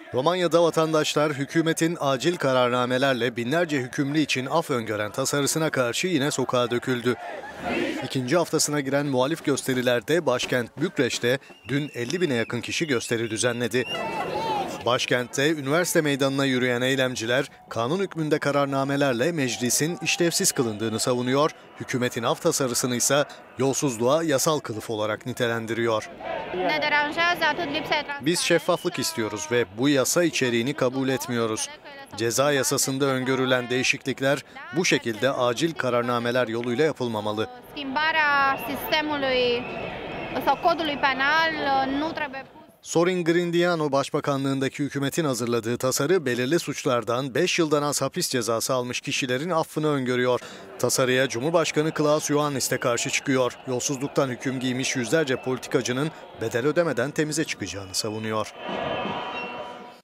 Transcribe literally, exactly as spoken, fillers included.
Romanya'da vatandaşlar hükümetin acil kararnamelerle binlerce hükümlü için af öngören tasarısına karşı yine sokağa döküldü. İkinci haftasına giren muhalif gösterilerde başkent Bükreş'te dün elli bine yakın kişi gösteri düzenledi. Başkentte üniversite meydanına yürüyen eylemciler kanun hükmünde kararnamelerle meclisin işlevsiz kılındığını savunuyor, hükümetin af tasarısını ise yolsuzluğa yasal kılıf olarak nitelendiriyor. Biz şeffaflık istiyoruz ve bu yasa içeriğini kabul etmiyoruz. Ceza yasasında öngörülen değişiklikler bu şekilde acil kararnameler yoluyla yapılmamalı. Sorin Grindeanu Başbakanlığındaki hükümetin hazırladığı tasarı belirli suçlardan beş yıldan az hapis cezası almış kişilerin affını öngörüyor. Tasarıya Cumhurbaşkanı Klaus Iohannis de karşı çıkıyor. Yolsuzluktan hüküm giymiş yüzlerce politikacının bedel ödemeden temize çıkacağını savunuyor.